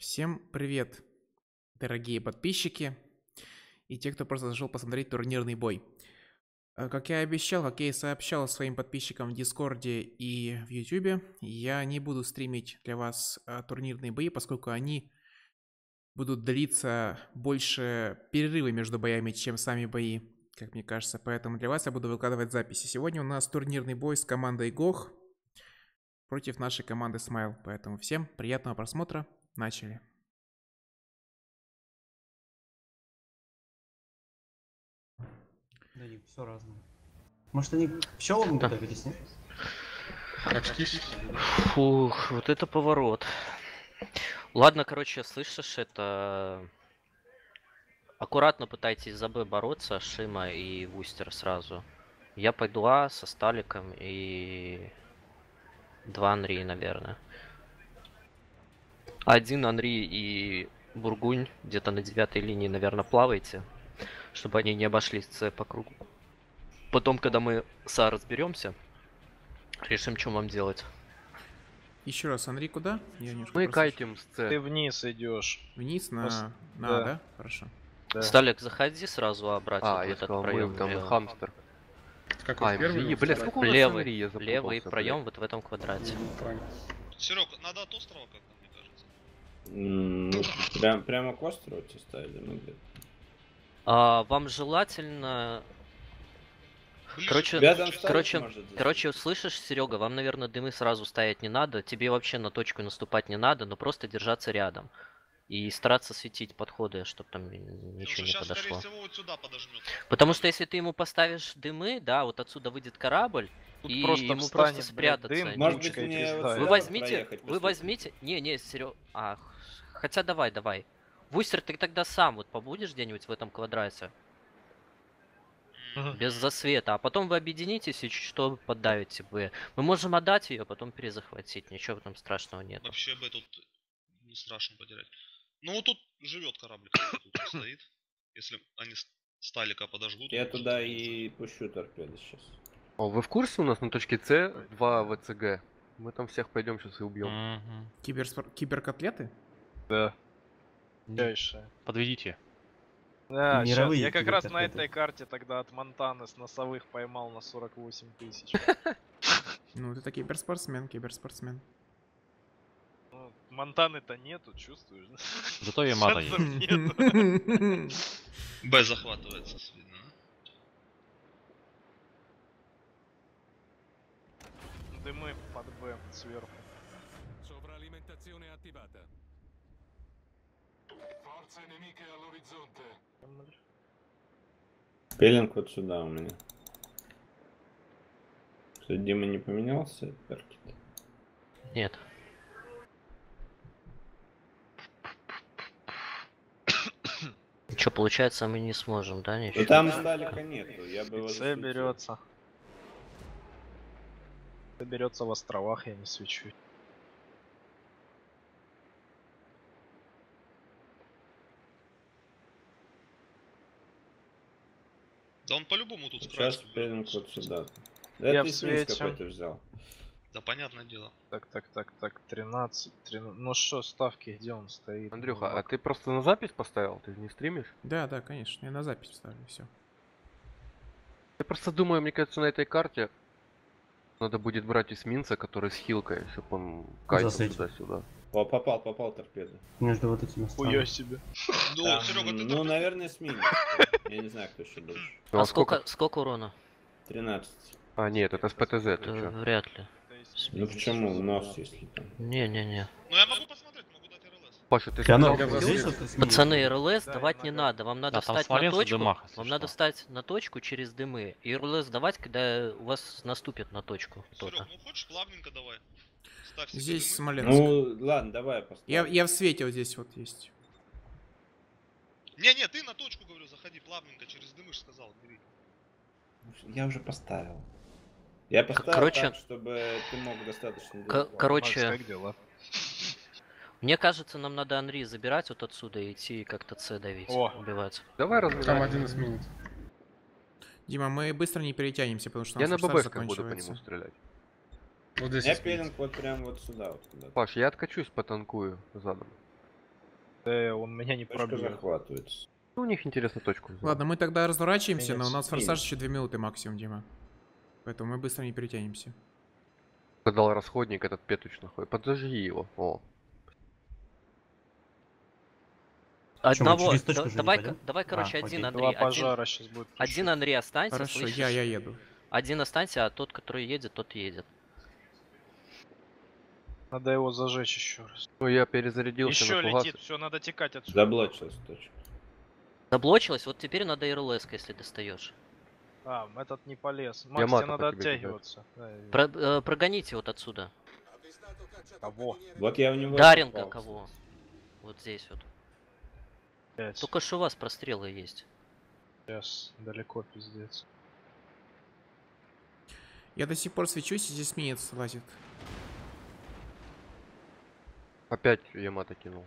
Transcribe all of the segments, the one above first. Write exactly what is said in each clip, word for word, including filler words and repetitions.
Всем привет, дорогие подписчики и те, кто просто зашел посмотреть турнирный бой. Э, Как я и обещал, как я и сообщал своим подписчикам в Дискорде и в Ютубе, я не буду стримить для вас э, турнирные бои, поскольку они будут длиться больше перерывы между боями, чем сами бои, как мне кажется. Поэтому для вас я буду выкладывать записи. Сегодня у нас турнирный бой с командой Гох против нашей команды Смайл. Поэтому всем приятного просмотра. Начали. Да, все разное. Может, они пчелам Да. готовились, нет? Очкись. Фух, вот это поворот. Ладно, короче, слышишь, это... Аккуратно пытайтесь за Б бороться, Шима и Вустер сразу. Я пойду А со Сталиком и... Два Анри, наверное. Один Анри и Бургунь где-то на девятой линии, наверное, плавайте, чтобы они не обошли С по кругу. Потом, когда мы с А разберемся, решим, что вам делать. Еще раз, Анри, куда? Я немножко Мы просто- кайтим с С. Ты вниз идешь. Вниз на... Пос- на, да. да? Хорошо. Да. Сталик, заходи сразу, а брать А, вот я этот сказал, проем. мы там левый. хамстер. Какой А, первый? извини, бля, сколько у нас Левый, Анри, я запутался, левый блядь. проем вот в этом квадрате. Серег, надо от острова как-то, мне кажется. М, Ну, прям, прямо к острову тебе ставили, ну где? А, вам желательно... Ближе Короче, к- Рядом ставить короче, может засесть. короче, слышишь, Серега, вам, наверное, дымы сразу стоять не надо. Тебе вообще на точку наступать не надо, но просто держаться рядом. И стараться светить подходы, чтобы там Потому ничего что не сейчас, подошло. скорее всего, вот сюда подожмет. Потому что если ты ему поставишь дымы, да, вот отсюда выйдет корабль, Тут и просто ему встанет, просто блядь, спрятаться. дым, не- Может быть, тучка и мне пизда. вот Вы сюда возьмите, проехать вы после возьмите... Не, не, Серег... А, х- хотя давай, давай. Вустер, ты тогда сам вот побудешь где-нибудь в этом квадрате? Мгм. Без засвета. А потом вы объединитесь и чуть что поддавите бы. Мы можем отдать ее, потом перезахватить. Ничего там страшного нет. Вообще бы тут не страшно потерять. Ну вот тут живет корабль, который тут стоит. Если они с- Сталика подожгут. Я он может туда вернуться. и пущу торпеды сейчас. О, вы в курсе, у нас на точке С два ВЦГ? Мы там всех пойдем сейчас и убьем. Киберспор... Киберкотлеты? Да. Дальше. Подведите. Да, щас. Мировые Я как раз на киберкотлеты. этой карте тогда от Монтаны с носовых поймал на сорок восемь тысяч. Ну, это киберспортсмен, киберспортсмен. Ну, Монтаны-то нету, чувствуешь? да? Зато Ямато Шансов есть. нету. Б захватывается, видно. Дымы под Б сверху. Sovralimentazione attivata. Forze nemiche all'orizzonte. Пелинг вот сюда у меня. Что, Дима не поменялся? Перки? Нет. Что, получается, мы не сможем, да, Ну ничего? там Сталика нету, я бы его С засветил. берется. С берется в островах, я не свечу. Да он по-любому тут Сейчас скрасит. пелинг вот сюда. Да Я это в эсминец свете. какой-то взял. Да понятное дело. Так, так, так, так, тринадцать, тринадцать. Ну что, ставки, где он стоит? Андрюха, Ну, а ты просто на запись поставил? Ты не стримишь? Да, да, конечно, я на запись ставлю, все. Я просто думаю, мне кажется, на этой карте надо будет брать эсминца, который с хилкой, чтобы он кайтил Засветил. туда-сюда. О, попал, попал торпеды. Между вот этими Хуя странами. себе. Ну, Там, Серега, ты ну, там- наверное, эсминец. Я не знаю, кто еще больше. Ну, А сколько, сколько урона? тринадцать. А, нет, это с ПТЗ, ты Это чё? вряд ли. Ну почему? У нас если там. Не-не-не. Ну я могу посмотреть, могу дать РЛС. Паша, ты Кианор, сказал, Я ты видишь, засветил. что ты сменил? Пацаны, РЛС Да, давать я не нога. надо. Вам надо Да, там встать на Смоленск в точку. дымах, если Вам что. надо встать на точку через дымы. И РЛС давать, когда у вас наступит на точку кто-то. Серег, ну хочешь плавненько давай. Ставь себе Здесь дымы. Смоленск. Ну ладно, давай я поставлю. Я, я в свете вот здесь вот есть. Не-не, ты на точку, говорю, заходи плавненько через дымы, ж сказал, бери. Я уже поставил. Я поставил короче- так, чтобы ты мог достаточно К- далеко. короче, Макс, как дела? мне кажется, нам надо Анри забирать вот отсюда и идти и как-то С давить, О. убивать. давай Там разбираем. один эсминец. Дима, мы быстро не перетянемся, потому что у Я нас на форсаж ББшках буду по нему заканчивается. стрелять. Вот здесь Я эсминец. пелинг вот прям вот сюда вот куда-то. Паш, я откачусь, потанкую задом. Э, он меня не Точка пробьет. захватывается. Ну, у них интересно точку взять. Ладно, мы тогда разворачиваемся, но у Конец. нас форсаж еще две минуты максимум, Дима. Поэтому мы быстро не перетянемся. Дал расходник этот петуч находит. Подожди его. О. Одного, через точку да- же не давай, пойдем? давай, короче, А, один окей. Андрей, Два один, пожара сейчас будет. один Андрей останься, Хорошо, слышишь? я, я еду. Один останься, а тот, который едет, тот едет. Надо его зажечь еще раз. Ну, я перезарядился Еще на фугас. летит, все, надо текать отсюда. Заблочилась точка. Заблочилась, вот теперь надо эр эл эс, если достаешь. А, этот не полез. Макс, Ямато тебе надо по тебе кидает. оттягиваться. Да, я вижу. Про- э, прогоните вот отсюда. Кого? Вот я у него Даринга попал, кого? Вот здесь вот. Пять. Только что у вас прострелы есть. Сейчас далеко, пиздец. Я до сих пор свечусь, и здесь минец лазит. Опять Ямато кинул.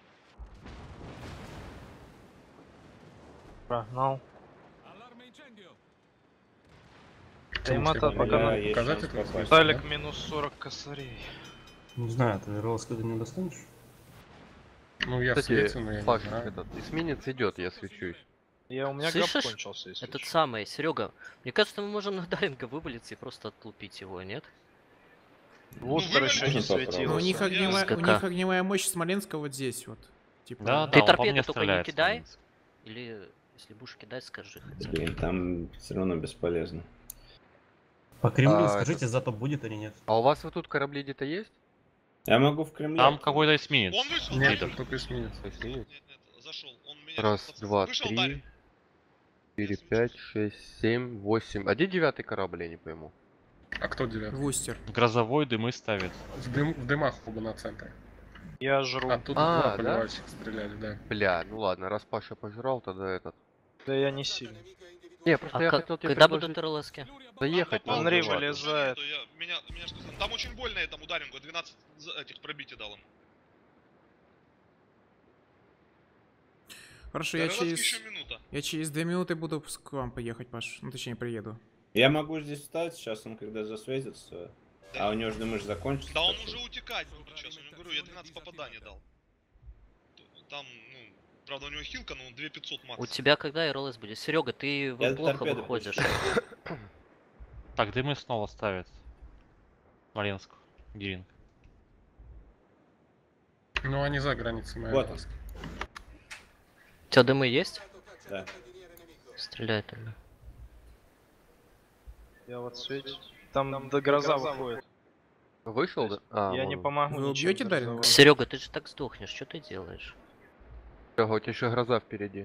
Прогнал. Allarme incendio! Таймата кстати. пока Я на... есть показать шанс это попасть. Сталик минус сорок косарей. Не знаю, ты ролл когда не достанешь? Ну, я Кстати, свечу, но я не флаг знаю. этот. Эсминец идет, я свечусь. Я, у меня Слышишь? габ кончился, если Этот чё. самый, Серега. Мне кажется, мы можем на Даринга вывалиться и просто отлупить его, нет? Вустер еще не Можно светился. Но у них, огневая, у СКК. них огневая мощь Смоленска вот здесь вот. Типа, Да, Ты да, он по торпеды мне только не стреляет. кидай. Смоленск. Или если будешь кидать, скажи хотя бы. Блин, там все равно бесполезно. По Кремлю А, скажите, зато будет или нет? А у вас вот тут корабли где-то есть? Я могу в Кремле. Там какой-то эсминец. Он вышел, Нет, Даринг. только эсминец. Эсминец? Нет, нет, зашел. Он меня Раз, пацан- два, вышел три, Даринг. четыре, пять, шесть, семь, восемь. А где девятый корабль, я не пойму. А кто девятый? Вустер. Грозовой дымы ставит. В, дым, в дымах оба на центре. Я жру. А тут А, два да? поливальщика стреляли, да. Бля, ну ладно, раз Паша пожрал, тогда этот. Да я не сильно. Не, просто А я ка- хотел тебе когда предложить будут эр эл эски? заехать на Андрей Узывату. вылезает. Нету, я- меня, меня что там, там очень больно этому Дарингу, двенадцать за- этих пробитий дал ему. Хорошо, я Городский через, еще минута. я через две минуты буду с- к вам поехать, Паш. Ну, точнее, приеду. Я могу здесь встать, сейчас он когда засветится. Да. А у него же дымыш закончится. Да он так уже что- утекать будет сейчас, у него, говорю, я двенадцать попаданий дал. Там, ну, правда у него хилка, но он две тысячи пятьсот макс. У тебя когда эр эл эс будет? Серега, ты Я вы плохо торпеды выходишь. пущу. Так, дымы снова ставят. Смоленск. Гиринг. Ну, они за границей моей Вот. ласки. У тебя дымы есть? Да. Стреляй тогда. Я вот свечу. Там, до гроза выходит. Вышел, да? А, я не вон. помогу Вы ничем убьете грозовому. Даринга? Серега, ты же так сдохнешь, что ты делаешь? Серега, у тебя еще гроза впереди.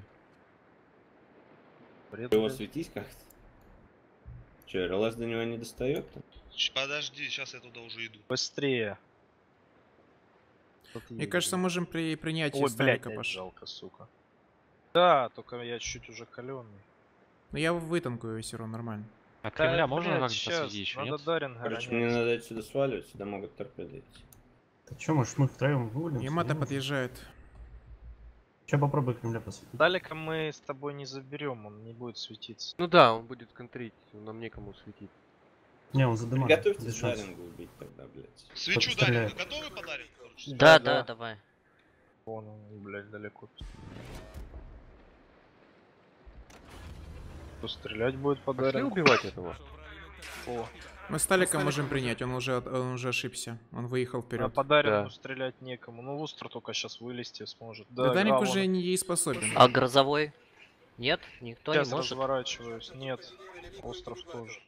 Бред, Его блядь. светить как-то. Че, эр эл эс до него не достает? Ч- Подожди, сейчас я туда уже иду. Быстрее. Мне кажется, можем при принятии Ой, блядь, Сталика, опять Паш. жалко, сука. Да, только я чуть уже каленый. Но я вытанкую все равно нормально. А Кремля можно блядь, как-то щас, посветить еще, надо нет? Даринга Короче, гонять. мне надо отсюда сваливать, сюда могут торпеды идти. Ты чё, может мы втроем вывалимся? Ямато Не? подъезжает. Ща попробуй Кремля посветить. Далека мы с тобой не заберем, он не будет светиться. Ну да, он будет контрить, нам некому светить. Не, он за дымами. Готовьтесь без шансов. Даринга убить тогда, блядь. Свечу стреляет. Даринга, готовы по Дарингу? короче? Да, да. да, давай. Вон он, блядь, далеко. Кто стрелять будет по Пошли Дарингу? убивать этого. О, Мы Сталика можем принять, он уже, от- он уже ошибся. Он выехал а вперед. по Дарингу Да. стрелять некому. Ну, Вустер только сейчас вылезти сможет. Да, Да, Дарик а, вон уже он. не способен. А грозовой? Нет? Никто Сейчас не может? разворачиваюсь. Нет, остров тоже.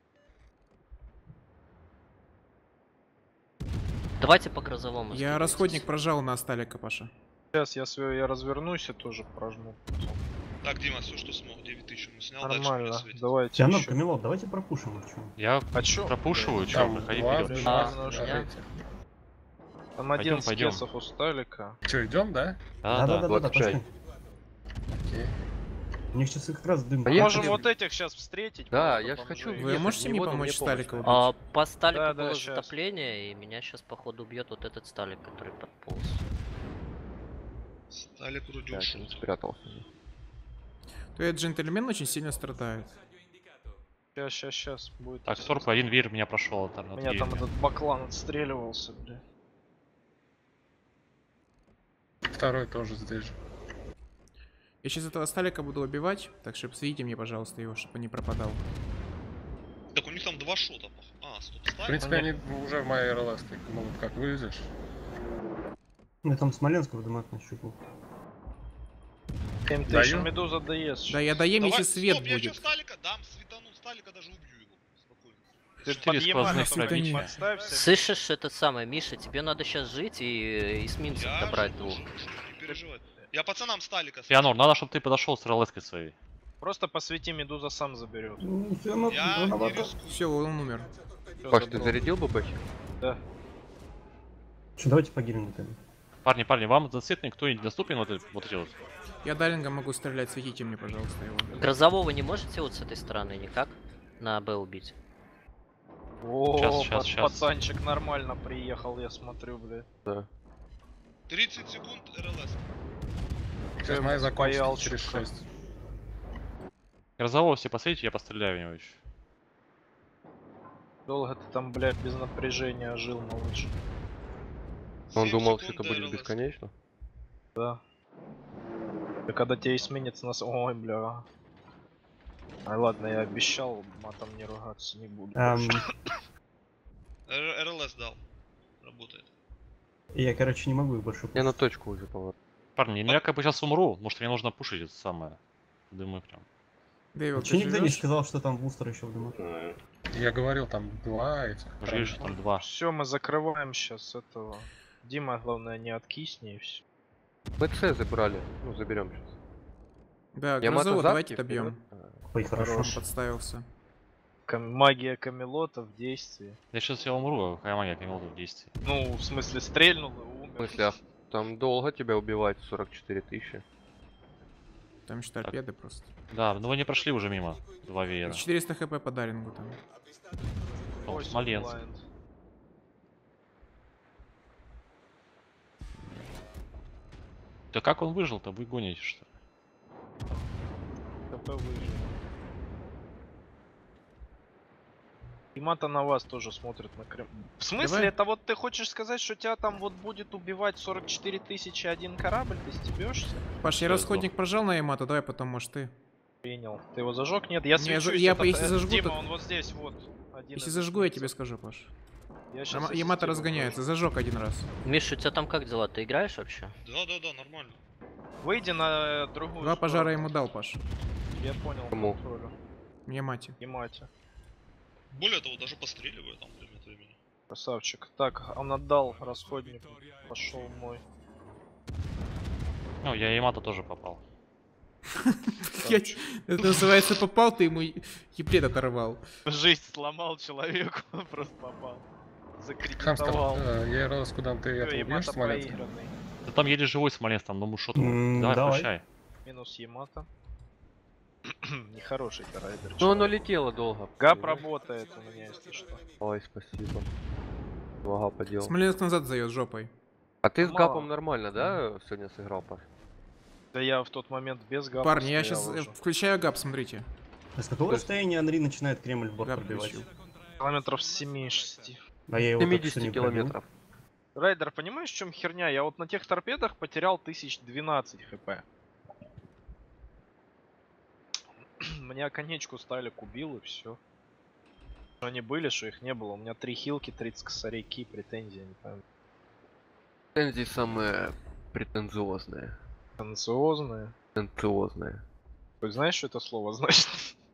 Давайте по грозовому. Я сдвигайтесь. расходник прожал на Сталика, Паша. Сейчас я, свё- я развернусь и тоже прожму. Так, Дима, все, что смог, девять тысяч ему снял, дальше Нормально, меня светит. давайте Тянут ещё. Камелот, давайте пропушим их, чё. Я А чё? пропушиваю, чё, Там приходи два, вперед. два, А, давайте. Там Пойдём, один с пойдём. кесов у Сталика. Чё, идем, да? Да, да. Да-да-да, вот пошли. чай. Окей. У них сейчас как раз дым. Поехали. Можем вот этих сейчас встретить. Да, просто я ж бомжей. хочу Вы Ехать можете не мне буду, помочь мне помощь Сталика надо. убить? А, по Сталику Да, да, было щас. затопление, и меня сейчас походу убьет вот этот Сталик, который подполз. Сталик вроде Так, ушел. он спрятался. То этот джентльмен очень сильно страдает. Сейчас, сейчас, сейчас будет. Так, Торп, один вир меня прошел. Там, У меня там этот баклан отстреливался, бля. второй тоже здесь же. Я сейчас этого Сталика буду убивать, так что сведите мне, пожалуйста, его, чтобы он не пропадал. Так у них там два шота. А, стоп, В Сталик. принципе, они уже в моей эр эл эс могут как вылезешь. Ну там Смоленска в дымах нащупал. Temptation Даю. Медуза ДС. Да, я доем, Давай, если свет стоп, я будет. сейчас Сталика дам, светану Сталика, даже убью его. Спокойно. Ты Четыре под Ямато сквозных только пробития. подставься. Слышишь, это самое, Миша, тебе надо сейчас жить и эсминцев Я добрать живу, двух. живу, живу, не переживай. Я пацанам Сталика. Фианор, надо, чтобы ты подошел с эр эл эской своей. Просто посвети, Медуза сам заберет. Ну, всё, ну, Я не рановато. рискую. Все, он умер. Всё, Паш, ты забрал. зарядил бабачек? Да. Чё, давайте погибнем тогда. Парни, парни, вам за цвет никто не доступен, вот, эти- вот эти вот. Я Далингом могу стрелять, светите мне, пожалуйста, его. Грозового не можете вот с этой стороны никак на Б убить? О, Щас, щас, пац- щас. пацанчик нормально приехал, я смотрю, бля. Да. тридцать секунд эр эл эс. Сейчас Ты моя закончится паял через чутка. шесть. Грозового все посветите, я постреляю в него еще. Долго ты там, блядь, без напряжения жил, малыш. Он семь думал, секунд что это до будет эр эл эс. бесконечно. Да. И когда тебе сменится нас... Ой, бля. А ладно, я обещал, матом не ругаться не буду. Ам, Р- эр эл эс дал. Работает. я, короче, не могу их больше Я на пушить. точку уже поворот. Парни, ну я как бы сейчас умру, может мне нужно пушить это самое. Дымы прям. Дэйвил, Чё ты никто не живешь? сказал, что там бустер еще в дымах? А, Я говорил, там два этих. Уже вижу, что там два. Все, мы закрываем сейчас этого. Дима, главное, не откисни и все. Мы С забрали. Ну, заберем сейчас. Да, Ямато Грозового за, давайте вперед. добьем. Ой, хорошо. Он подставился. Кам- магия Камелота в действии. Я сейчас я умру, какая магия Камелота в действии. Ну, в смысле, стрельнул и В умер. смысле, а там долго тебя убивать? сорок четыре тысячи. Там еще торпеды просто. Да, ну вы не прошли уже мимо. Два веера. четыреста хп по Далингу там. О, Ой, Смоленск. Blind. Да как он выжил-то? Вы гоните что ли? КП выжил. Имата на вас тоже смотрит на Крым. В смысле, Давай. это вот ты хочешь сказать, что тебя там вот будет убивать сорок четыре тысячи один корабль? Ты стебешься? Паш, я Сейчас расходник прожал на Ямато, давай потом, может, ты. Принял. Ты его зажег? Нет, я Не, свечусь. за- я этот, по- если э, зажгу, Дима, то- он вот здесь вот. Один Если из зажгу, я тебе эсминцев. скажу, Паш. Я щас Яма- ассистирую. Ямато разгоняется, зажег один раз. Миша, у тебя там как дела? Ты играешь вообще? Да, да, да, нормально. Выйди на э, другую Два пожара сторону. ему дал, Паш. Я понял. Кому? контролю. Мне мати. Ямате. Более того, даже постреливаю там время от времени. Красавчик. Так, он отдал расходник. Пошел мой. Ну, я Ямато тоже попал. Блять, это называется попал, ты ему еплет оторвал. Жизнь сломал человеку, просто попал. Хамстер, Закредитовал. э, я эр эл эс, куда ты Всё, это убьешь, Ямато Смоленск? проигранный. Да там еле живой Смоленск, там, ну мушот. М, Давай, давай. прощай. Минус Ямато. Нехороший райдер. Ну, оно летело долго. Гап работает у меня, если что. Ой, спасибо. Вага поделал. Смоленск назад зает жопой. А ты с Мало. гапом нормально, да, сегодня сыграл, Паш? Да я в тот момент без гапа Парни, я стоял сейчас уже. включаю гап, смотрите. А с какого расстояния Анри начинает Кремль в борт Гап пробивать? включил. Километров с семи-шести. А я его только что семьдесят не километров. Райдер, понимаешь, в чем херня? Я вот на тех торпедах потерял тысяч двенадцать хп. Мне конечку Сталик убил и все. Они были, что их не было. У меня три хилки, тридцать косарейки, претензии, не знаю. Претензии самые претенциозные. Танциозные. Претенциозные. Ты знаешь, что это слово значит?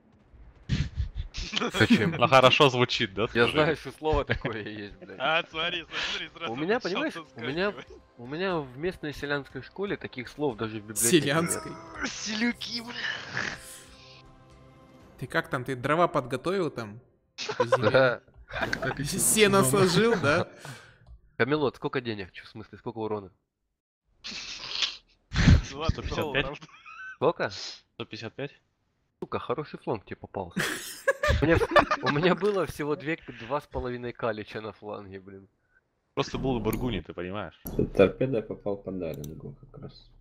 Зачем? Ну хорошо звучит, да? Я скажи? знаю, что слово такое есть, блядь. А, смотри, смотри, сразу У меня, начал понимаешь, у меня, соскакивать. у меня в местной селянской школе таких слов даже в библиотеке Селянской. Селюки, бля. Ты как там, ты дрова подготовил там? По нет. зиме? Да. Сено сложил, да? Камелот, сколько денег? Чё, в смысле, сколько урона? двадцать сто пятьдесят пять? долларов. Сколько? сто пятьдесят пять? Сука, хороший фланг тебе попался. У меня, у меня было всего две, два с половиной калича на фланге, блин. Просто был в Бургуни, ты понимаешь? Тут торпеда попал по Далингу как раз.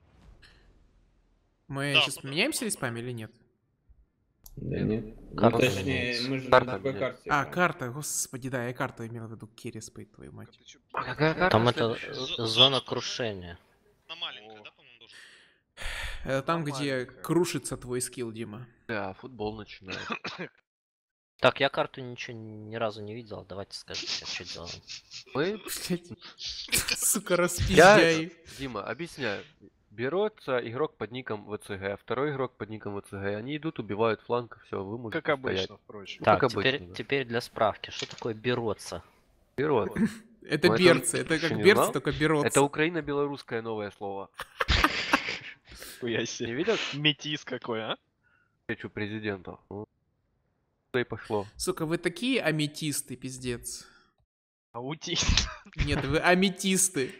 Мы Да, сейчас да. меняемся респами или нет? Да нет. Ну, Карта точнее, меняется. мы же Карта на какой меняется. карте? А, играем? карта, господи, да, я карту имел в виду, Кереспей, твою мать. А какая карта? Там это З- э, зона крушения. На маленькой, да, по-моему, тоже? Это там, Ну, где маленькая. крушится твой скилл, Дима. Да, футбол начинает. Так, я карту ничего ни разу не видел. Давайте скажите, что делаем. Мы, Блять. Сука, я, распиздяй. Дима, объясняю. Берется игрок под ником ВЦГ, второй игрок под ником ВЦГ. Они идут, убивают фланг, все, вы можете Как стоять. обычно, впрочем. Так, как теперь, обычно, да. теперь для справки. Что такое берется? Берут. Это Ну, это берцы, это еще как не берцы, знал? только берутся. Это украино-белорусское новое слово. Хуя Не себе. видел Метис какой, а? встречу президентов? Ну, туда и пошло. Сука, вы такие аметисты, пиздец. Аутист. Нет, вы аметисты.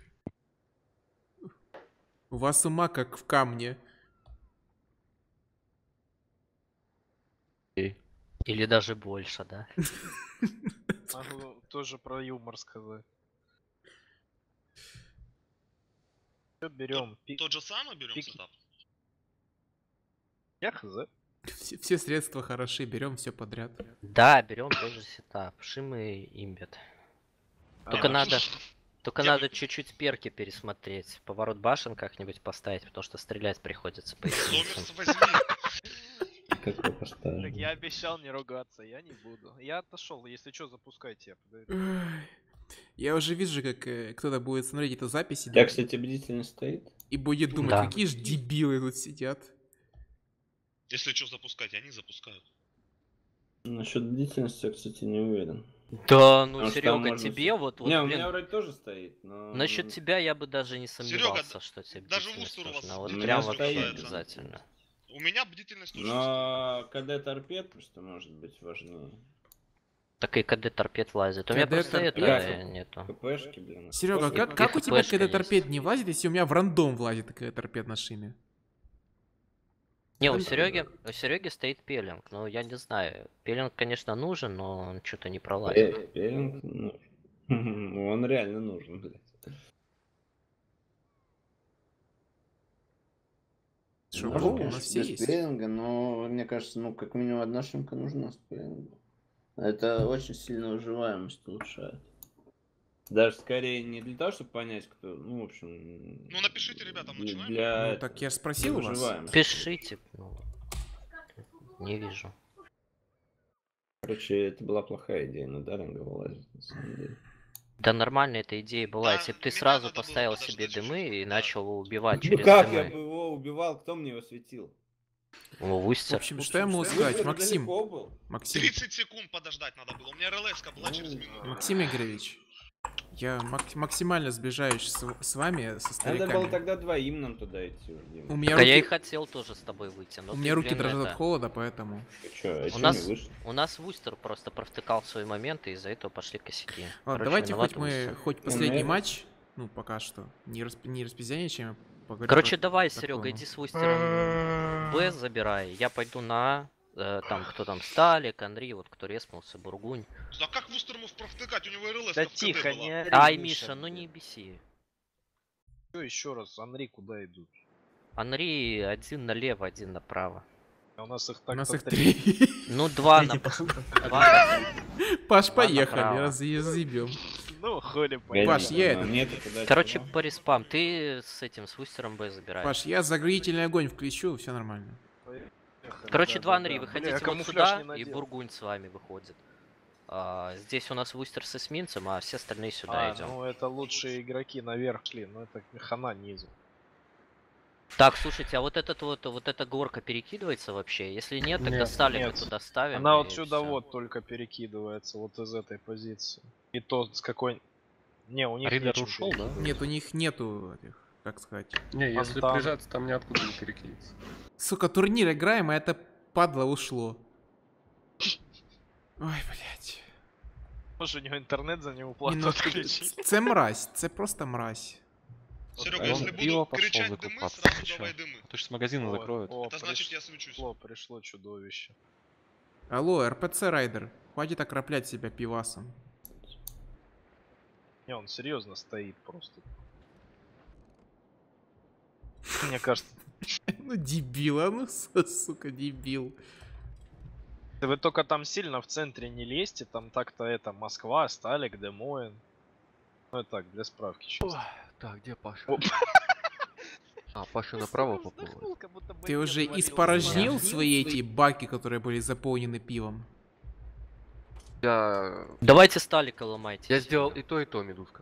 У вас ума как в камне. Или даже больше, да? Могу тоже про юмор сказать. Все берем. Пи... Тот же самый берем Пики. сетап? Я хз. Все, все средства хороши, берем все подряд. Да, берем тоже сетап. Шим и имбет. Только Я надо, вообще- только я надо бы- чуть-чуть перки пересмотреть. Поворот башен как-нибудь поставить, потому что стрелять приходится по единицам. Сомерс возьми. Как вы поставили? Так я обещал не ругаться, я не буду. Я отошел, если что, запускайте. Я подойду. Ай. Я уже вижу, как э, кто-то будет смотреть эту запись и, У тебя, кстати, бдительность стоит? и будет думать, Да. какие же дебилы тут сидят. Если что запускать, они запускают. Насчет бдительности я, кстати, не уверен. Да, ну Потому что там Серега, можно тебе с- вот, вот, Не, у блин, меня вроде тоже стоит, но... насчет тебя я бы даже не сомневался, да- что тебе даже бдительность Вустер у вас нужна. Вот У прям меня вообще стоит. обязательно. У меня бдительность тоже. Но КД торпед просто может быть важнее. Так и КД торпед влазит. У меня КД просто торпед. это нету. КПшки, блин. Серега, Просто- как, как у и тебя ХПшка КД торпед есть. не влазит, если у меня в рандом влазит КД торпед на шиме? Не, у Да, Сереги, да. у Сереги стоит пелинг. Ну, я не знаю. Пелинг, конечно, нужен, но он что-то не пролазит. Э, пелинг, ну, он реально нужен, блядь. Что, Можно, Бро, у конечно, нас все без есть? пелинга, но мне кажется, ну, как минимум одна шимка нужна с пелингом. Это очень сильно выживаемость улучшает. Даже скорее не для того, чтобы понять, кто, ну, в общем... Ну, напишите, ребятам, для- начинаем? Для, Ну, так я ж спросил у вас. выживаемости. Пишите. Ну, не вижу. Короче, это была плохая идея, на Даринга вылазить, на самом деле. Да нормально эта идея была, Да, если бы ты меня сразу надо было поставил подождать себе чуть-чуть, дымы и да. начал его убивать Ну через как я бы дымы. его убивал, кто мне его светил? О, В Вустер. общем, что я могу Выстер сказать, Максим? далеко был. Максим, тридцать секунд подождать надо было. У меня РЛС была через минуту. Максим Игоревич, я мак- максимально сближаюсь с, с вами, со Надо было стариками. тогда двоим нам туда идти уже, У Дима. меня Да я и руки, хотел тоже с тобой выйти, но у ты, меня руки блин, дрожат это- от холода, поэтому... Ты чё, а У чё нас, не вышло? у нас Вустер просто провтыкал свои моменты, и из-за этого пошли косяки. Ладно, Короче, давайте виноват хоть мы, Вустер. хоть Ну, последний это- матч, ну, пока что, не, расп... не распиздяничаем, поговорим Короче, про давай, такое, Серега, ну. иди с Вустером Б забирай. Я пойду на А. Э, там, кто там, Сталик, Андрей, вот кто реснулся, Бургунь. А как Вустер мог провтыкать? У него РЛС Да в КД тихо, была. не ори, Ай, Миша, Миша, ну блин. не беси. Чё еще раз? Андрей куда идут? Анри один налево, один направо. А у нас их У так нас их три. Ну, два на... два на- Паш, Два поехали, направо. раз разъебем. Ну, хули Погоди, Паш, я но этот- мне-то куда Короче, туда? по респам. Ты с этим, с Вустером Б забирай. Паш, я заградительный огонь включу, все нормально. Короче, Да, два да, Анри, да. выходите Бля, я вот камуфляж сюда, не и надел. Бургунь с вами выходит. А, здесь у нас Вустер с эсминцем, а все остальные сюда А, идем. ну это лучшие игроки наверх шли, но это хана низу. Так, слушайте, а вот этот вот, вот эта горка перекидывается вообще? Если нет, тогда Нет, Сталика нет. туда ставим. Она и вот сюда всё. вот только перекидывается, вот из этой позиции. И то с какой... Не, у них Ридер нечем ушел, да? перекидывать. Нет, у них нету этих, как сказать. Не, если Фонтан. прижаться, там ниоткуда не перекинется. Сука, турнир играем, а это падла ушло. Ой, блядь. Может, у него интернет за него Ні, плату ну, отключить. це мразь, це просто мразь. Серега, А если он пиво буду пошел кричать дымы, закупаться, сразу ты чё? давай дымы. А то сейчас магазины О, закроют. о, Это значит, приш- я свечусь. Пришло, пришло чудовище. Алло, РПЦ Райдер, хватит окроплять себя пивасом. Не, он серьезно стоит просто. Мне кажется, Ну дебил, а ну су- сука, дебил. вы только там сильно в центре не лезьте, там так-то это Москва, Сталик, Демоин. Ну это так, для справки сейчас. Так, где Паша? Оп. А, Паша направо поплыл. Ты уже испорожнил свои эти баки, которые были заполнены пивом? Я... Давайте сталика ломайте. Я сделал и то, и то, медузка.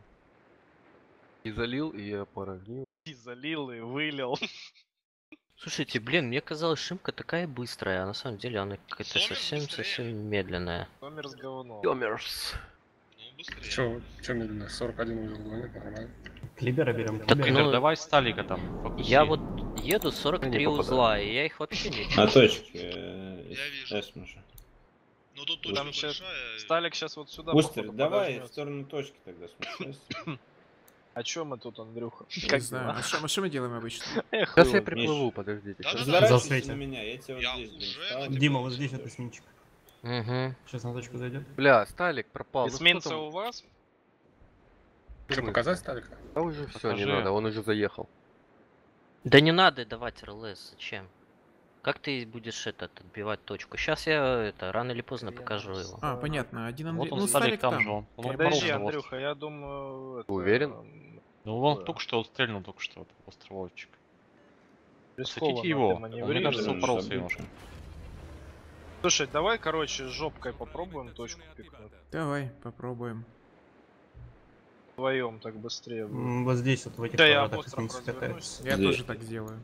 И залил, и я порожнил. И залил, и вылил. Слушайте, блин, мне казалось, Шимка такая быстрая, а на самом деле она какая-то Сомер совсем-совсем быстрее. медленная. Номер с говном. Ёмерс. Ну, быстрее. Чё, чё медленно? сорок один узел гонит, нормально. Клибера берем. Так, Клибера. Клибер, ну, давай сталика там. фокуси. Я вот еду сорок три не попадаю. узла, и я их вообще не На вижу. точке. э, Я вижу. Эсм уже. Ну тут точка Там щас большая. Сталик сейчас вот сюда. Бустер, походу, давай в подожмёт. сторону точки тогда смотри. А чё мы тут, Андрюха? Не знаю. А что а что мы делаем обычно? Эх, Сейчас я вы. приплыву, подождите. Да, щас. да, Разворачивайся Засвети. на меня, я тебя Я вот здесь уже блин, на ставлю. тебя. Дима, вот здесь вот эсминчик. Угу. Сейчас на точку зайдет. Бля, Сталик пропал. Ну что Эсминца там? у вас? Что, показать сталик? Да уже все, не Покажи. надо, он уже заехал. Да не надо давать РЛС, зачем? Как ты будешь этот отбивать точку? Сейчас я это рано или поздно покажу его. А, понятно. Один Андрей. Вот он Ну, сталик Сталик там там. же. Он, он Подожди, упоролся в Андрюха, я думаю... это, уверен? м, Ну он Да. только что вот стрельнул только что, вот, островочек. рискованно Хотите его? ты Он, мне маневрируешь. кажется, Блин, упоролся забыл. немножко. Слушай, давай, короче, жопкой попробуем точку пикнуть. Давай, попробуем. Вдвоем так быстрее будет. М, Вот здесь вот в этих Да, я поворотах быстро эсминцы развернусь. катаются. Я Здесь. тоже так сделаю.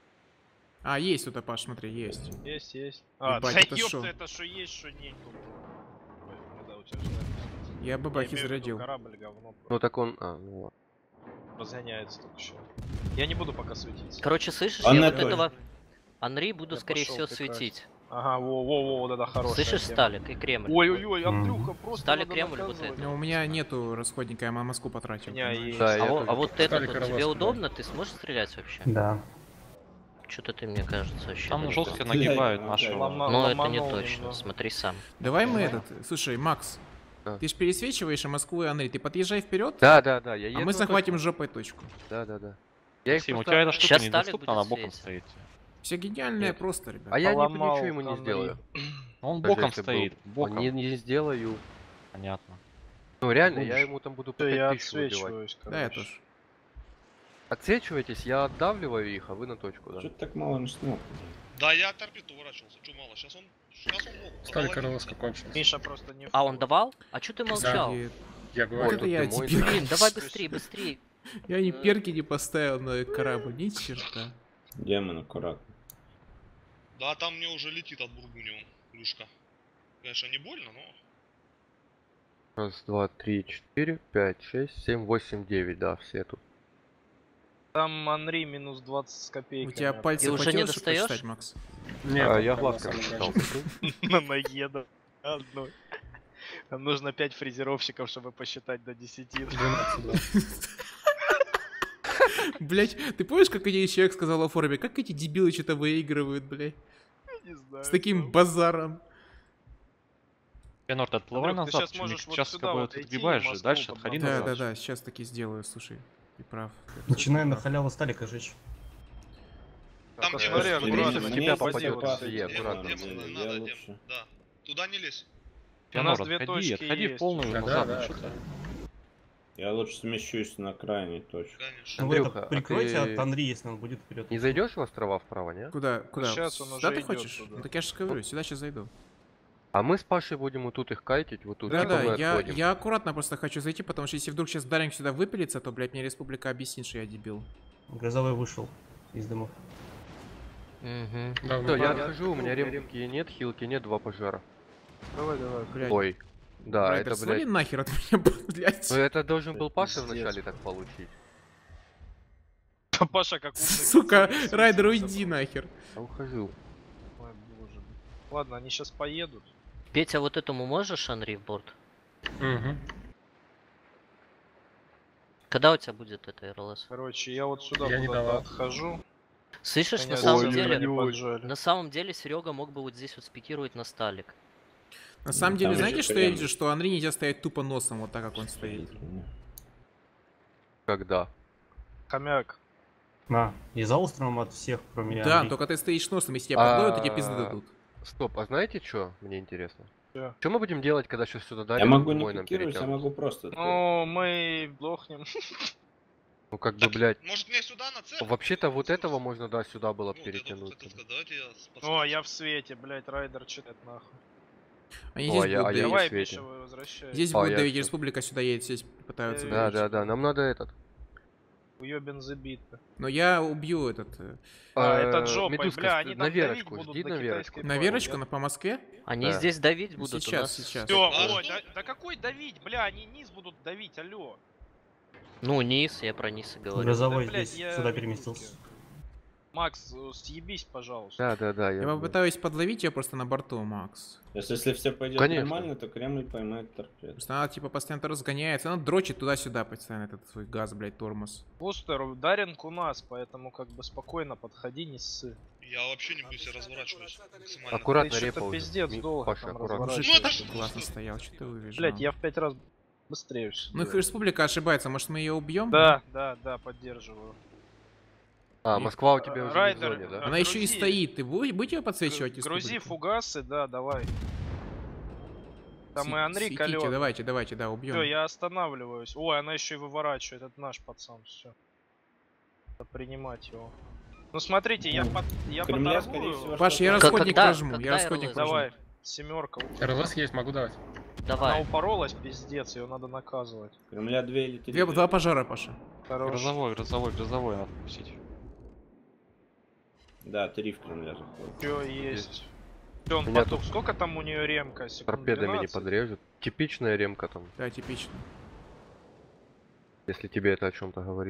А, есть тут, Паш, смотри, есть. Есть, есть. А, Ебать, да это шо? ёпта, это что есть, что нет тут. Ой, ну да, утверждаю. Я Я бабахи имею в виду, зарядил. Корабль говно Ну так он... А, ну ладно. разгоняется только еще. Я не буду пока светиться. Короче, слышишь, Он я на вот точке. этого Анри буду, Я скорее пошёл всего, прекрасно. светить. Ага, во-во-во, вот это хорошая Слышишь, тема. Сталик и Кремль? Ой-ой-ой, Мгм. Андрюха, просто Сталик, надо Кремль, вот наказывать. это. Но у меня нету расходника, я на Москву потратил. У меня понимаешь? есть. Да, А, я вот, тоже. а вот этот Сталик вот, и тебе Ровеско, удобно? Ты сможешь стрелять вообще? Да. Что-то ты, мне кажется, вообще... Там далеко. жестко нагибают Блядь, нашего. лома- Но это не ломанул точно, немного. смотри сам. Давай мы этот. Слушай, Макс, Да. ты ж пересвечиваешь и Москву и Андрей. Ты подъезжай вперед, Да, да, да, я а еду мы на захватим жопой точку. точку. Да, да, да. Я их Максим, у просто- тебя эта штука Щас Сталик недоступна, она будет боком светить. стоит. Все гениальное Нет. просто, ребят. А я ни- Поломал ничего ему не Андрей. сделаю. Он Даже боком если стоит, был- боком. Не, не сделаю. Понятно. Ну реально, Будешь. я ему там буду по Всё, я пять тысяч выбивать. отсвечиваюсь, Да, я короче. тоже. Отсвечивайтесь, я отдавливаю их, а вы на точку, да. Что-то так мало начинал. Да, я от торпед уворачивался, что мало. Сейчас он. Сейчас он мог. Сталик подоловить. РЛС кончился. Миша просто не... А он давал? А чё ты молчал? И- Я Вот говорю, это я ты мой, теперь. да. Блин, давай быстрее, быстрее. Я ни перки не поставил на корабль, ни черта. Демон аккуратно. Да, там мне уже летит от Бургуниум крышка. Конечно, не больно, но. Раз, два, три, четыре, пять, шесть, семь, восемь, девять, да, все тут. Там Анри минус двадцать с У копейками. тебя пальцы И уже не хватило, чтобы достаёшь? посчитать, Макс? Нет, а, я пока глазками на читал. самом на ноге, да. Одной. Нам нужно пять фрезеровщиков, чтобы посчитать до десяти. двенадцать, да. Блять, ты помнишь, как один человек сказал о форуме, как эти дебилы что-то выигрывают, блядь? Не знаю. С таким там. базаром. Пенор, ты отплывай Андрюх, ты назад, щас можешь вот сейчас сюда как бы вот ты идти, отгибаешь же, Москву дальше отходи подмотать. Да, назад. да, да, сейчас таки сделаю, слушай. Ты прав. Начинаем на халяву сталика жечь. Там, Так, где смотри, вот- аккуратно, вот- в тебя вот- попадет, вот- если Демон, я аккуратно. демон, Я не надо, демон. лучше. Да. Туда не лезь. У нас Пенор, две отходи, точки отходи в есть. полную Да, назад, да, ну что да. ты. Я лучше смещусь на крайней точке. Конечно. Ну, вы Андрюха, это а прикройте ты от Анри, если он будет вперед. Не зайдешь в острова вправо, не? Куда, куда? щас он Сюда уже ты идёт хочешь? туда. Ну так я же говорю, сюда сейчас зайду. А мы с Пашей будем вот тут их кайтить, вот тут. Да, типа мы да, я, отходим. я аккуратно просто хочу зайти, потому что если вдруг сейчас Даринг сюда выпилится, то, блядь, мне республика объяснит, что я дебил. Грозовой вышел из дымов. Угу. Да, Всё, ну, я да. отхожу, у меня ремки нет, хилки нет, два пожара. Давай, давай. Блядь, Ой. Да, Райдер, это, свали блядь. нахер от меня, блядь. Ну это должен был Это Паша пиздец. вначале так получить. Паша как умный. Сука, пацан, Райдер, светится. уйди нахер. Я ухожу. Ой, боже. Ладно, они сейчас поедут. Петя, вот этому можешь, Анри, в борт? Мгм. Когда у тебя будет это РЛС? Короче, я вот сюда Я не куда-то давал. отхожу. Слышишь, Меня на самом сильно деле, не поджали. на самом деле Серега мог бы вот здесь вот спикировать на Сталик. На самом Ну, деле, там знаете, еще что я прям- вижу? Что Анри нельзя стоять тупо носом, вот так, как он стоит. Когда? Хомяк. На, и за островом от всех, кроме Да, Анри. только ты стоишь носом, если тебя подловят, то тебе пизды А, дадут. Стоп, а знаете что? Мне интересно. Чё? Что мы будем делать, когда сейчас сюда дали? Я могу не пикировать, я могу просто... Ну, мы глохнем. Ну как бы, Так, блядь. Может мне сюда на цель? Вообще-то вот этого можно, да, сюда было Ну, вот это вот перетянуть. хотел сказать, давайте я с- О, подскажу. я в свете, блядь, райдер читает нахуй. Они О, здесь а я- будут а я и давить. Давай, в свете. Миша, вы возвращайтесь. Здесь А, будут я давить, всё. республика сюда едет, здесь пытаются Э, Да, давить. да, да, нам надо этот. Уёбен забит-то. Но я убью этот... э, А, э, этот жопой, Медузка, бля, с- они на там Верочку, давить будут жди до на китайской Верочку. На пары, Верочку, я- на по Москве? Они Да. здесь давить Ну, будут сейчас, у нас. сейчас. Всё, А, ой, ну- да, да какой давить, бля, они низ будут давить, алё. Ну, низ, я про низ и говорю. Грозовой Да, блядь, здесь я сюда в переместился. минутке. Макс, э, съебись, пожалуйста. Да, да, да. Я попытаюсь подловить ее просто на борту, Макс. То есть, если все пойдет Конечно. нормально, то Кремль поймает торпеду. Просто она типа постоянно разгоняется, она дрочит туда-сюда постоянно этот свой газ, блядь, тормоз. Бустер, Даринг у нас, поэтому как бы спокойно подходи, не ссы. Я вообще не буду, я разворачиваюсь максимально. Аккуратно Да и репа что-то уже. пиздец Ми- долго Паша, там аккуратно. Мужик Ну, это такой ж- классно стоял, что ты увижу. Блять, я в пять раз быстрее всё Ну их делаю. республика ошибается, может мы ее убьем? Да, да, да, поддерживаю. А, И- Москва у тебя уже не в Райдер, зоне, да? э, Она еще и грузи. стоит, ты бу- будете ее подсвечивать? Г- Грузи республику? фугасы, да, давай. Там и Сви- Анри светите, колёт. давайте, давайте, да, убьем. Все, я останавливаюсь. Ой, она еще и выворачивает, это наш пацан, все. Надо принимать его. Ну смотрите, я, Ну, под, я Кремля, поторгую. скорее всего, Паш, я что-то- расходник Когда- прожму, я когда расходник эр эл эс? прожму. Давай, семерка. РЛС есть, могу давать. Она Давай. упоролась, пиздец, ее надо наказывать. Кремля две или три. Две, два пожара, Паша. Хорош. Грозовой, грозовой, грозовой надо пустить. Да, три в Кремля заходит. Все есть. Все, он Меня потух. Сколько там у нее ремка? Секунд Торпедами не двенадцать? подрежет. Типичная ремка там, Да, типично. если тебе это о чем-то говорит.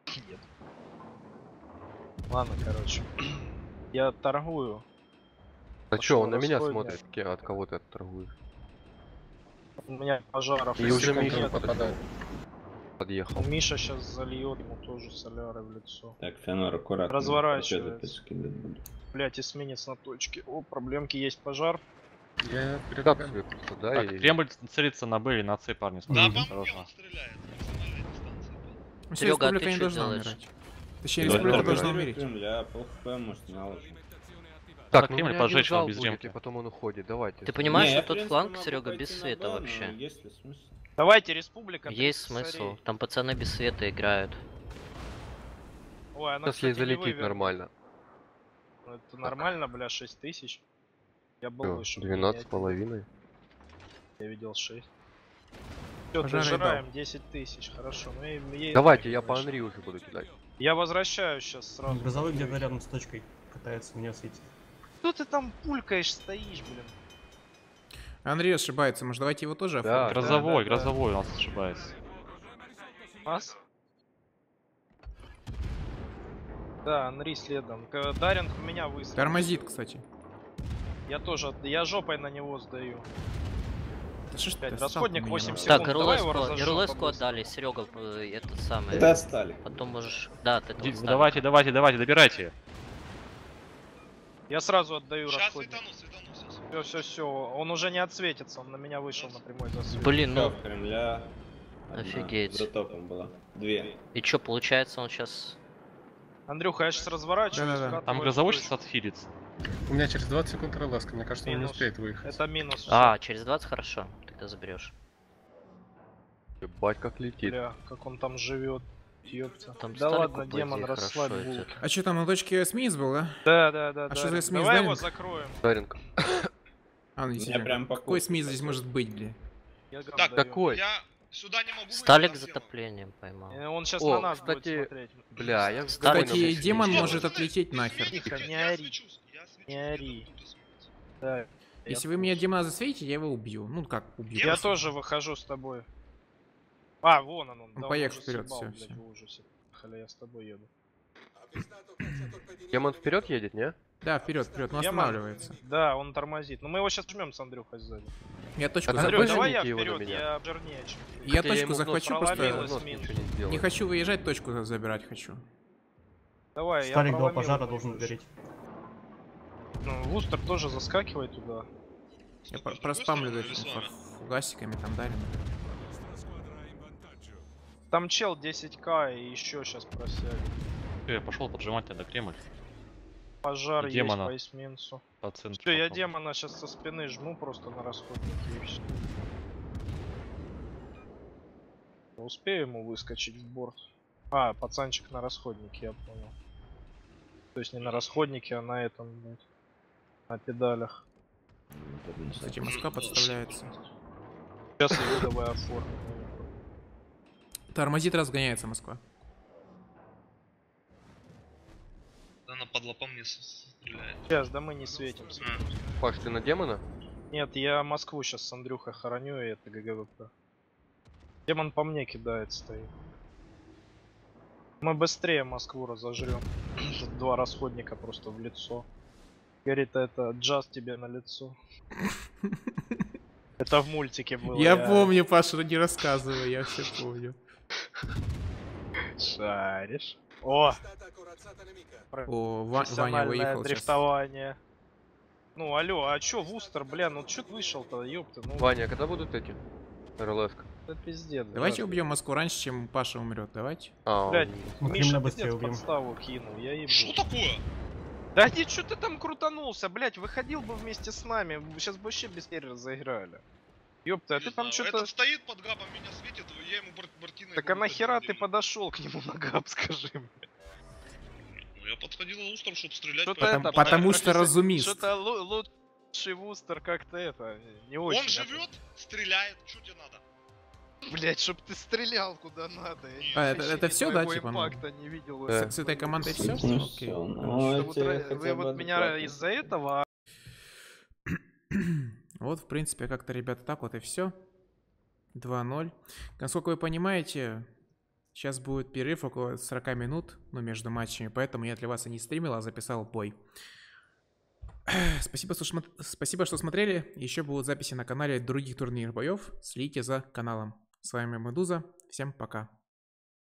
Ладно, короче. Я торгую. А чё, он на меня расходник. смотрит? Ке- От кого ты торгуешь? У меня пожаров И из уже секунд Миша нет. попадает. Подъехал. Миша сейчас зальет ему тоже соляры в лицо. Так, Феонор, аккуратно. Разворачивается. торпеды подскидывать буду. Блять, эсминец на точке. О, проблемки есть, пожар. Я Как передвигаю. себе просто, да? Так, и- Кремль целится на Б или на С, парни, Да, смотрите, по мне осторожно. он стреляет с максимальной дистанции. Ну, Серёга, а республика ты не чё должна делаешь? умирать. Точнее, Ну, республика это должна Кремля, умереть. Кремля, пол хп, может, мало. Так, ну у Кремль меня поджечь один зал без будет, ремки. и потом он уходит, давайте. Ты понимаешь, Не, я, что в тот принципе, фланг, могу Серега, пойти без на света Б, но вообще? есть ли смысл? Давайте, республика. Есть тридцать смысл. царей. Там пацаны без света играют. Ой, она, Сейчас ей кстати, не залетит вывернута. нормально. Ну, это нормально, бля, шесть тысяч. Я был Всё, выше. двенадцать с меня половиной. Я видел шесть. Все, Пожары дожираем десять тысяч, хорошо. Ну, и- ей Давайте, так, я по конечно. Анри уже буду кидать. Я возвращаюсь сейчас сразу. Грозовой где-то рядом с точкой катается, меня светит. Что ты там пулькаешь, стоишь, блин? Андрей ошибается, может давайте его тоже Да. оформим? Грозовой, да, да. грозовой у нас ошибается. Нас? Да, Анри следом. К- Даринг в меня высадил. Тормозит, кстати. Я тоже, от- я жопой на него сдаю. Да что ж ты Пять, достал расходник меня, восемь нахуй? секунд. Так, давай его РЛС-ку разожжём РЛС-ку по-быстрому. отдали, Серега, э, это самое. Это отстали. Потом можешь... Да, ты Ди- тут Давайте, давайте, давайте, добирайте. Я сразу отдаю Сейчас расходник. светану, светану, сейчас. Все, все, все. Он уже не отсветится, он на меня вышел на прямой засвет. Блин, Всё, ну... в Кремля. Одна Офигеть. За топом была. Две. И чё, получается, он сейчас... Андрюха, я сейчас разворачиваюсь. Да-да-да. вкатываю Там в грозовой точку. сейчас отхилится. У меня через двадцать секунд РЛС, мне кажется, он не Минус. успеет выехать. Это минус. А, через двадцать хорошо. Тогда заберешь. Ебать, как летит. Бля, как он там живет. Ёпта. Там да Сталику, ладно, по демон, идее, расслабь хорошо булки. идет. А что там на точке эсминец был, да? Да, да, да. А да. что за эсминец, Давай Даринг? его закроем. Даринг. А, ну Меня действительно. прям по Какой курсу эсминец здесь такой. может быть, бля? Я гам Так, даю. Какой? Я сюда не могу выйти, Сталик там слева. затоплением поймал. Э, Он сейчас О, на нас кстати, будет смотреть. Бля, я Кстати, спокойно Кстати, буду демон сидеть. может Пацаны, отлететь ты нахер. светишь, Тихо, я не ори. свечусь, я свечусь, Не где-то ори. тут осветится. Да. Если Я вы в меня курсе. демона засветите, я его убью. Ну как убью? Я просто. тоже выхожу с тобой. А, вон он. он. Ну, Да, поехал уже вперед, съебал, всё, блядь, всё. в ужасе. Халя, я с тобой еду. Демон вперед едет, не? Да, вперед, вперед, но Демон- останавливается. Да, он тормозит. Но мы его сейчас жмем с Андрюхой сзади. Я точку Так, Андрюх, захвачу. давай я выжмите его на вперед, меня. я жирнее, чем ты. Я Хотя точку ему в нос захвачу, проломил, просто Провалилось Нос минус. ничего не сделает. не хочу выезжать, точку забирать хочу. Давай, я Сталик два проломил пожара его должен выше. гореть. Ну, Вустер тоже заскакивай туда. Я С по- какой проспамлю стороны этим или с вами? фу- фугасиками там дарим. Там чел десять ка и еще сейчас просядет. Всё, я пошел поджимать тогда Кремль. Пожар И есть демона. по эсминцу. По центру. Все, я пошёл. демона сейчас со спины жму просто на расходнике и все. Успею ему выскочить в борт. А, пацанчик на расходнике, я понял. То есть не на расходнике, а на этом, блядь, на педалях. Кстати, Москва подставляется. Сейчас я его давай оформлю. Тормозит, разгоняется Москва. Она падла по мне с- стреляет. Сейчас, да мы не светимся. Паш, ты на демона? Нет, я Москву сейчас с Андрюхой хороню, и это ГГВП. Демон по мне кидает, стоит. Мы быстрее Москву разожрем. Тут два расходника просто в лицо. Говорит, это джаз тебе на лицо. Это в мультике было. Я помню, Паша, не рассказывай, я все помню. Шаришь. О! О, Ва- Ваня Профессиональное выехал сейчас. дрифтование. Ну, алло, а чё Вустер, бля, ну чё ты вышел-то, ёпта, ну Ваня, а когда будут эти? РЛС? это пиздец. Давайте да. убьем Москву раньше, чем Паша умрет. Давайте. А, Блядь, Смотри, Миша на быстрее пиздец убьем. подставу кинул, я ебу. Что такое? Да не, чё ты там крутанулся, блядь, выходил бы вместе с нами, сейчас бы вообще без перерыва заиграли. Ёпта, а Не ты там знаю, что-то... Этот стоит под габом, меня светит, я ему бар- Бартиной Так а говорю, нахера «Пойдём ты делать». подошел к нему на габ, скажи мне? Ну я подходил устром, чтобы стрелять. Что-то поэтому это, по- потому что профессор- разумист. Что-то лу- лучший Вустер как-то это, не очень. Он живет, стреляет, что тебе надо? Блять, чтоб ты стрелял куда надо. Я А, ни это- вообще это ни всё, да, твоего типа, ну? импакта не видел. Да. С, с этой командой все? Ну Окей. всё, ну, хорошо. это Вот ра- хотя вы бы вот меня адекватно. из-за этого Вот, в принципе, как-то, ребята, так вот и все. два ноль. Насколько вы понимаете, сейчас будет перерыв около сорок минут, ну, между матчами, поэтому я для вас и не стримил, а записал бой. Спасибо, что, шмо- Спасибо, что смотрели. Еще будут записи на канале других турнирных боев. Следите за каналом. С вами Медуза. Всем пока.